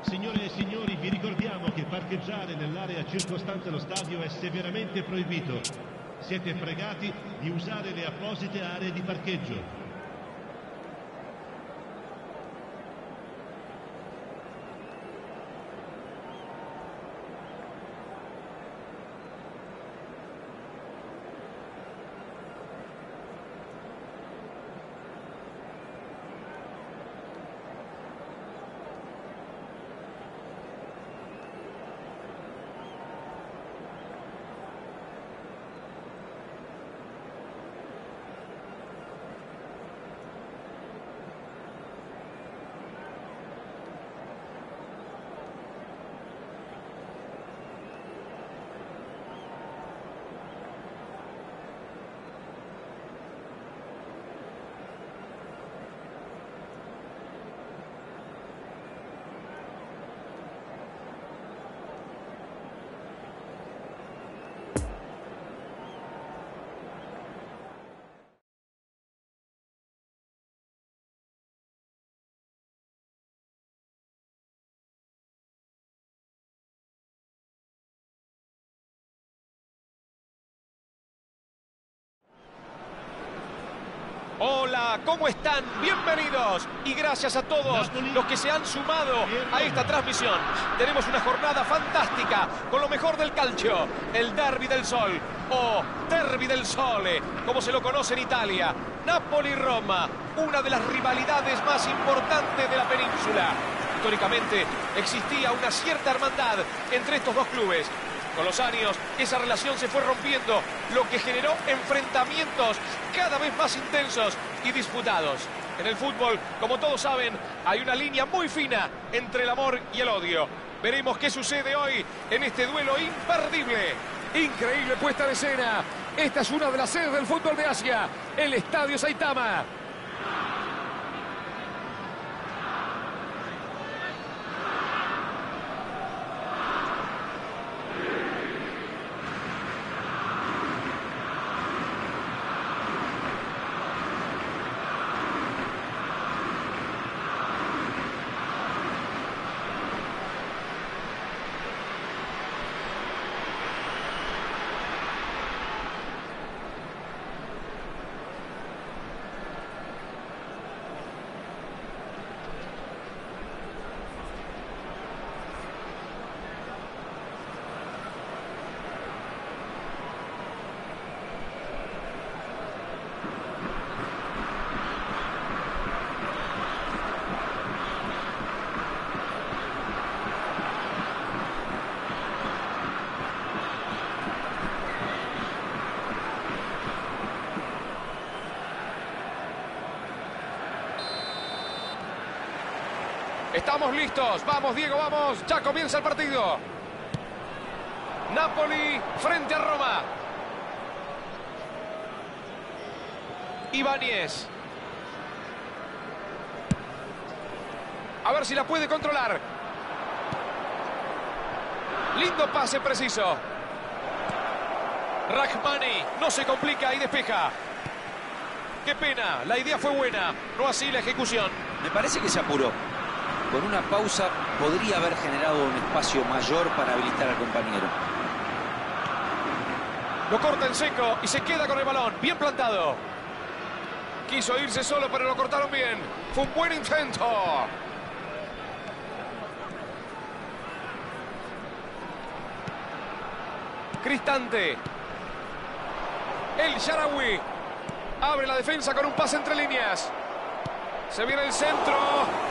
Signore e signori, vi ricordiamo che parcheggiare nell'area circostante lo stadio è severamente proibito. Siete pregati di usare le apposite aree di parcheggio. Hola, ¿cómo están? Bienvenidos y gracias a todos los que se han sumado a esta transmisión. Tenemos una jornada fantástica con lo mejor del calcio, el Derby del Sol o Derby del Sole, como se lo conoce en Italia. Napoli-Roma, una de las rivalidades más importantes de la península. Históricamente existía una cierta hermandad entre estos dos clubes. Con los años, esa relación se fue rompiendo, lo que generó enfrentamientos cada vez más intensos y disputados. En el fútbol, como todos saben, hay una línea muy fina entre el amor y el odio. Veremos qué sucede hoy en este duelo imperdible. Increíble puesta de escena. Esta es una de las sedes del fútbol de Asia, el Estadio Saitama. Estamos listos. Vamos, Diego, vamos. Ya comienza el partido. Napoli frente a Roma. Ibáñez. A ver si la puede controlar. Lindo pase preciso. Rachmani no se complica y despeja. Qué pena, la idea fue buena, no así la ejecución. Me parece que se apuró. Con una pausa podría haber generado un espacio mayor para habilitar al compañero. Lo corta en seco y se queda con el balón, bien plantado. Quiso irse solo, pero lo cortaron bien. Fue un buen intento. Cristante. El Shaarawy. Abre la defensa con un pase entre líneas. Se viene el centro.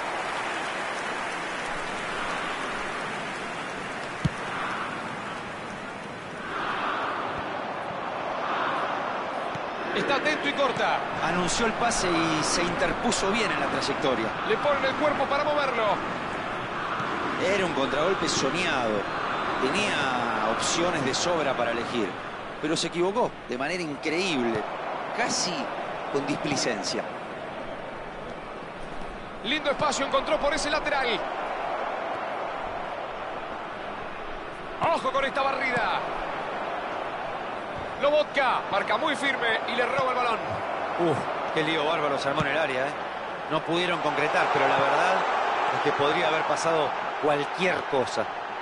Está atento y corta. Anunció el pase y se interpuso bien en la trayectoria. Le ponen el cuerpo para moverlo. Era un contragolpe soñado. Tenía opciones de sobra para elegir. Pero se equivocó de manera increíble. Casi con displicencia. Lindo espacio encontró por ese lateral. Ojo con esta barrida. Lobotka marca muy firme y le roba el balón. Qué lío bárbaro se armó en el área, ¿eh? No pudieron concretar, pero la verdad es que podría haber pasado cualquier cosa.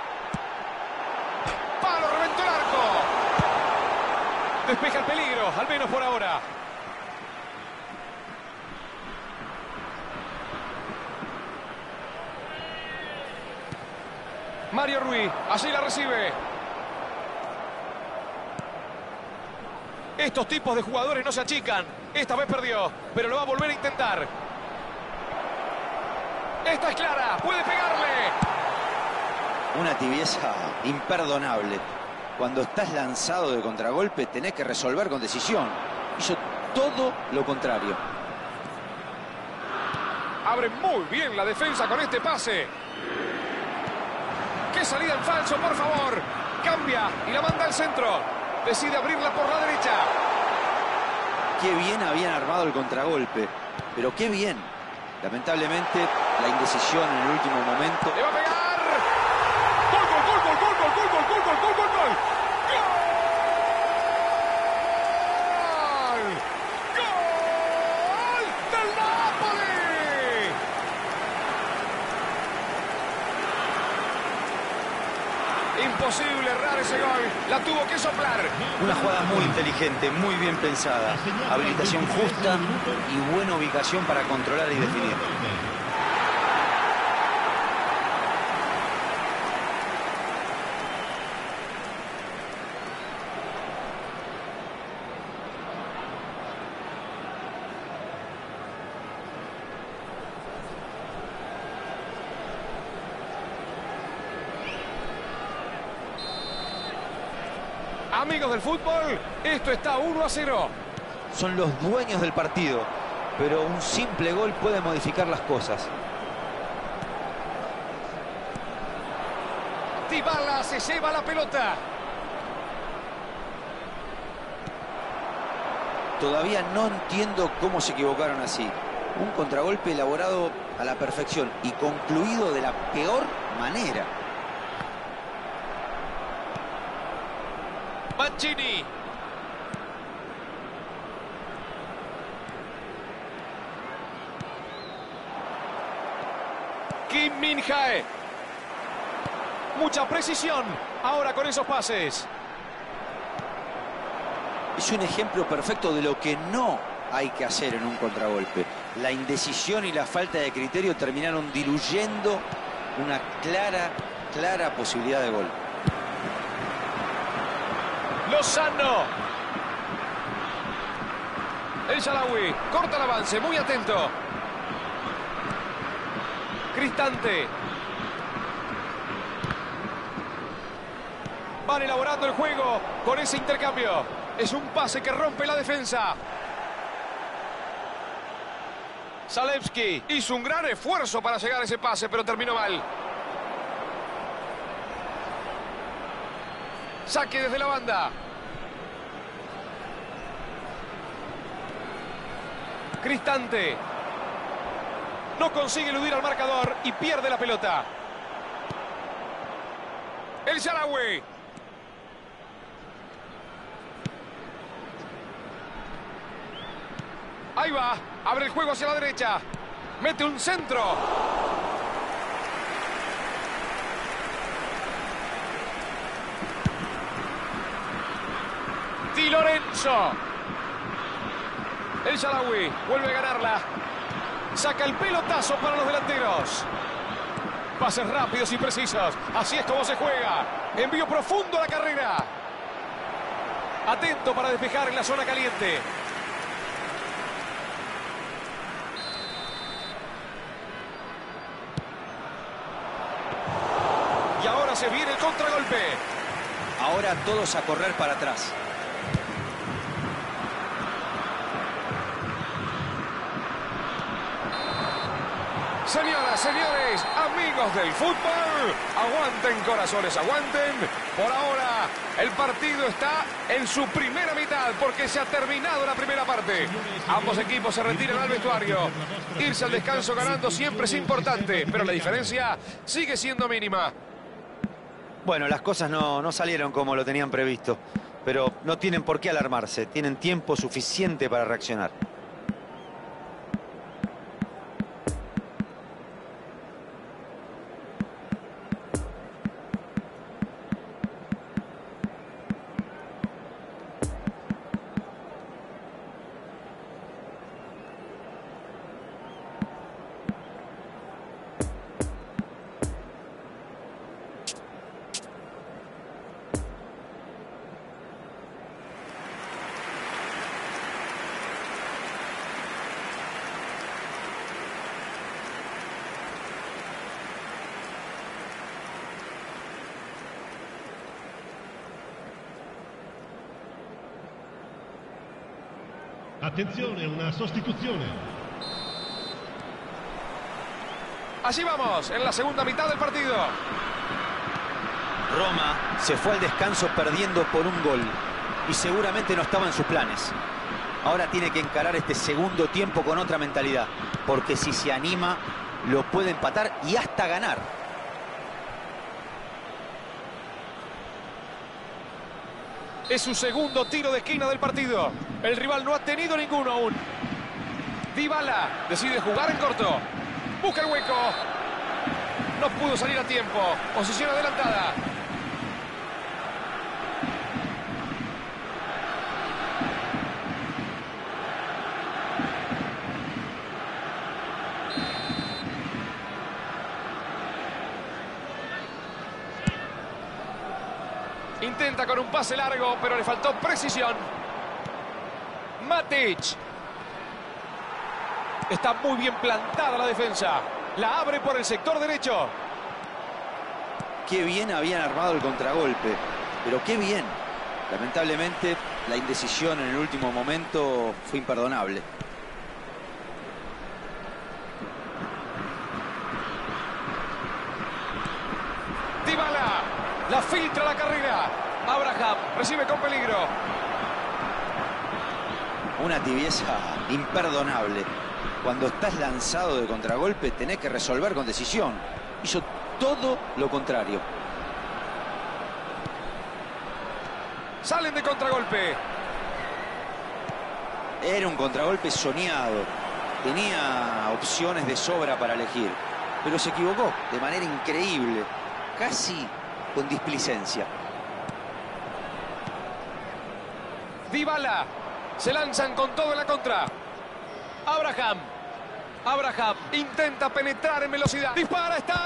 ¡Palo! ¡Reventó el arco! Despeja el peligro, al menos por ahora. Mario Rui, así la recibe. Estos tipos de jugadores no se achican. Esta vez perdió, pero lo va a volver a intentar. Esta es clara, puede pegarle. Una tibieza imperdonable. Cuando estás lanzado de contragolpe tenés que resolver con decisión. Hizo todo lo contrario. Abre muy bien la defensa con este pase. ¡Qué salida en falso, por favor! Cambia y la manda al centro. Decide abrirla por la derecha. Qué bien habían armado el contragolpe. Pero qué bien. Lamentablemente, la indecisión en el último momento. ¡Le va a pegar! ¡Gol, gol, gol, gol, gol, gol, gol, gol, gol, gol, gol, gol! ¡Gol! ¡Gol del Napoli! Imposible errar ese gol. La tuvo que soplar. Una jugada muy inteligente, muy bien pensada. Habilitación justa y buena ubicación para controlar y definir. Amigos del fútbol, esto está 1-0. Son los dueños del partido, pero un simple gol puede modificar las cosas. Dybala se lleva la pelota. Todavía no entiendo cómo se equivocaron así. Un contragolpe elaborado a la perfección y concluido de la peor manera. Mancini. Kim Min-jae. Mucha precisión ahora con esos pases. Es un ejemplo perfecto de lo que no hay que hacer en un contragolpe. La indecisión y la falta de criterio terminaron diluyendo una clara posibilidad de gol. Lozano. El Sharawi corta el avance, muy atento. Cristante. Van elaborando el juego con ese intercambio. Es un pase que rompe la defensa. Zalewski hizo un gran esfuerzo para llegar a ese pase, pero terminó mal. Saque desde la banda. Cristante. No consigue eludir al marcador y pierde la pelota. El Sharawi. Ahí va. Abre el juego hacia la derecha. Mete un centro. Di Lorenzo. El Sharawi vuelve a ganarla. Saca el pelotazo para los delanteros. Pases rápidos y precisos. Así es como se juega. Envío profundo a la carrera. Atento para despejar en la zona caliente. Y ahora se viene el contragolpe. Ahora todos a correr para atrás. Señoras, señores, amigos del fútbol, aguanten corazones, aguanten. Por ahora, el partido está en su primera mitad porque se ha terminado la primera parte. Ambos equipos se retiran al vestuario. Irse al descanso ganando siempre es importante, pero la diferencia sigue siendo mínima. Bueno, las cosas no salieron como lo tenían previsto, pero no tienen por qué alarmarse. Tienen tiempo suficiente para reaccionar. Attenzione, una sostituzione. Allí vamos, en la segunda mitad del partido. Roma se fue al descanso perdiendo por un gol y seguramente no estaba en sus planes. Ahora tiene que encarar este segundo tiempo con otra mentalidad, porque si se anima lo puede empatar y hasta ganar. Es su segundo tiro de esquina del partido. El rival no ha tenido ninguno aún. Dybala decide jugar en corto. Busca el hueco. No pudo salir a tiempo. Posición adelantada. Intenta con un pase largo, pero le faltó precisión. Matic. Está muy bien plantada la defensa. La abre por el sector derecho. Qué bien habían armado el contragolpe, pero qué bien. Lamentablemente, la indecisión en el último momento fue imperdonable. Dybala. La filtra la carrera. Abraham recibe con peligro. Una tibieza imperdonable. Cuando estás lanzado de contragolpe tenés que resolver con decisión. Hizo todo lo contrario. Salen de contragolpe. Era un contragolpe soñado. Tenía opciones de sobra para elegir. Pero se equivocó de manera increíble. Casi con displicencia. Dybala. Se lanzan con todo en la contra. Abraham. Abraham intenta penetrar en velocidad. ¡Dispara! ¡Está!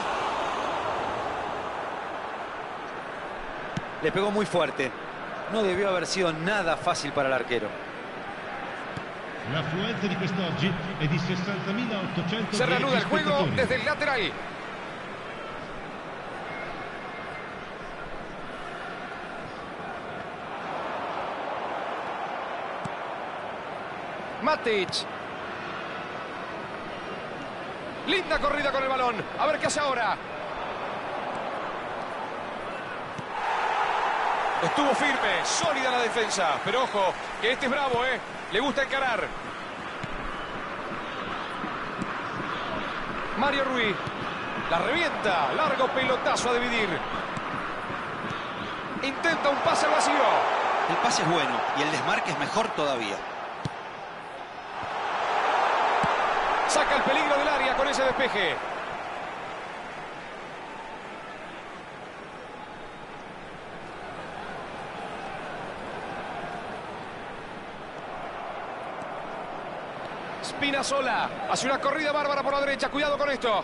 Le pegó muy fuerte. No debió haber sido nada fácil para el arquero. L'affluenza di quest'oggi è di 60.800. Se reanuda el juego desde el lateral. Matic. Linda corrida con el balón. A ver qué hace ahora. Estuvo firme, sólida la defensa. Pero ojo, que este es bravo, ¿eh? Le gusta encarar. Mario Rui. La revienta. Largo pelotazo a dividir. Intenta un pase al vacío. El pase es bueno y el desmarque es mejor todavía. Saca el peligro del área con ese despeje. Spinazzola hace una corrida bárbara por la derecha. Cuidado con esto.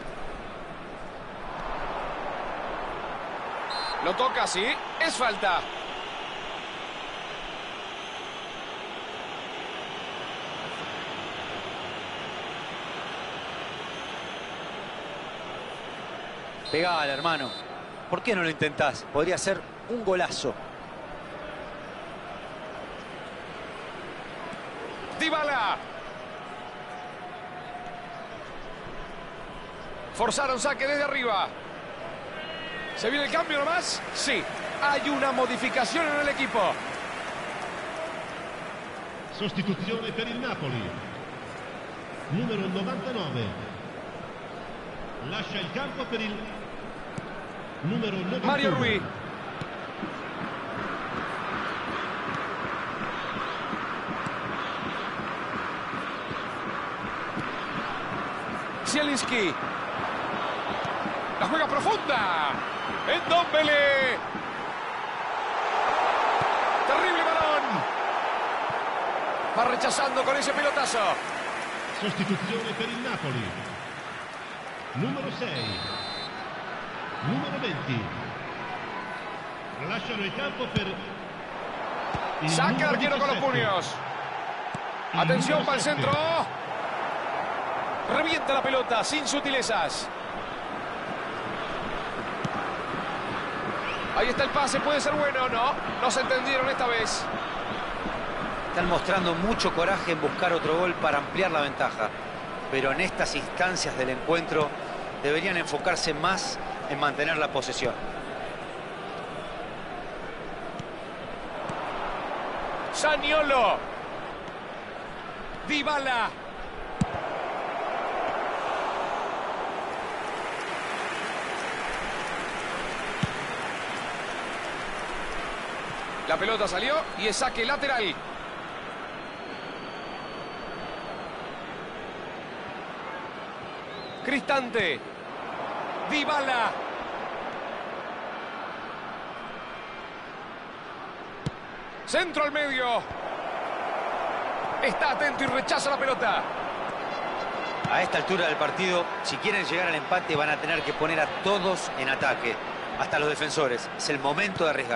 Lo toca, sí. Es falta. Pegala, hermano. ¿Por qué no lo intentás? Podría ser un golazo. Dybala. Forzaron saque desde arriba. ¿Se viene el cambio nomás? Sí. Hay una modificación en el equipo. Sostituzione per il Napoli. Numero 99. Lascia il campo per il numero 91. Mario Rui. Zielinski. La juega profunda. Ndombele. Terrible balón. Va rechazando con ese pelotazo. Sostituzione per il Napoli. Numero 6. Numero 20. Lasciano il campo per il Saca el numero arquero con los 17. puños. Atención para el centro. Revienta la pelota sin sutilezas. Ahí está el pase, puede ser bueno. No se entendieron esta vez. Están mostrando mucho coraje en buscar otro gol para ampliar la ventaja. Pero en estas instancias del encuentro deberían enfocarse más en mantener la posesión. Zaniolo. Dybala. La pelota salió y es saque lateral. Cristante. Dybala. Centro al medio. Está atento y rechaza la pelota. A esta altura del partido, si quieren llegar al empate, van a tener que poner a todos en ataque, hasta los defensores. Es el momento de arriesgar.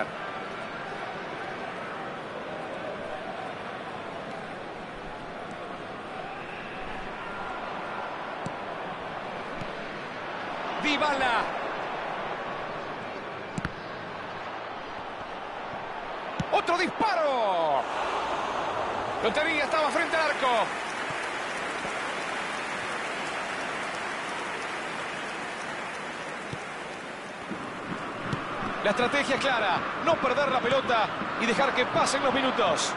Dybala. Otro disparo. Lotería estaba frente al arco. La estrategia es clara. No perder la pelota y dejar que pasen los minutos.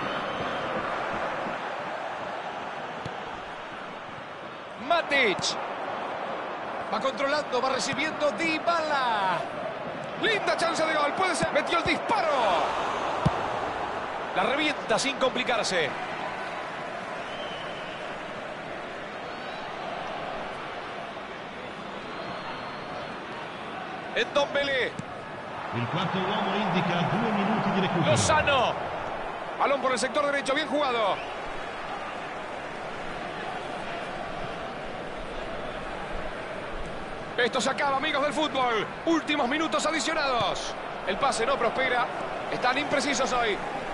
Matic. Va controlando, va recibiendo Dybala. Linda chance de gol, puede ser. Metió el disparo. La revienta sin complicarse. Ndombele. Il quarto uomo indica 2 minuti di recupero. Lozano. Balón por el sector derecho, bien jugado. Esto se acaba, amigos del fútbol. Últimos minutos adicionados. El pase no prospera. Están imprecisos hoy.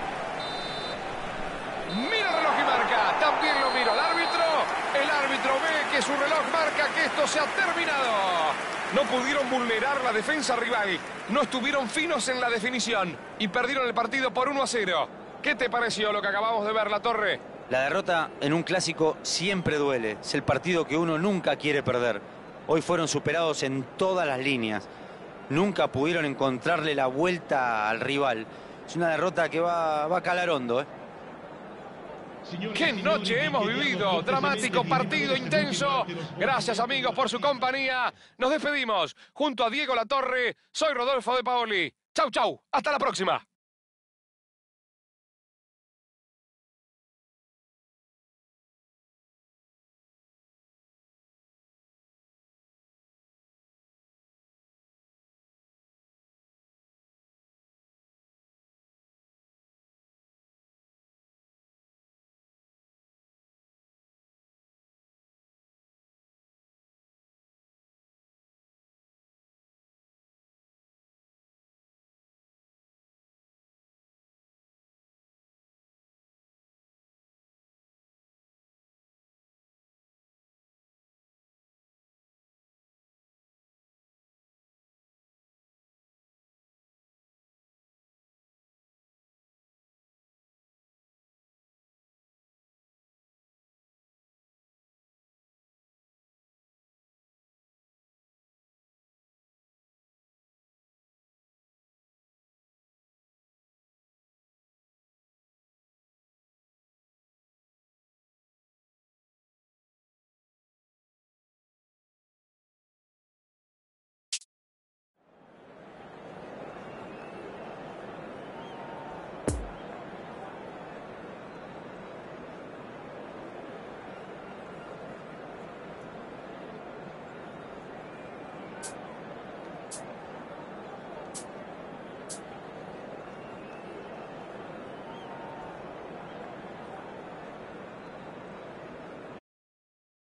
Mira el reloj y marca. También lo mira el árbitro. El árbitro ve que su reloj marca que esto se ha terminado. No pudieron vulnerar la defensa rival. No estuvieron finos en la definición. Y perdieron el partido por 1-0. ¿Qué te pareció lo que acabamos de ver, La Torre? La derrota en un clásico siempre duele. Es el partido que uno nunca quiere perder. Hoy fueron superados en todas las líneas. Nunca pudieron encontrarle la vuelta al rival. Es una derrota que va a calar hondo, ¿eh? ¡Qué noche hemos vivido! Dramático partido, intenso. Gracias, amigos, por su compañía. Nos despedimos. Junto a Diego La Torre, soy Rodolfo De Paoli. Chau, chau. Hasta la próxima.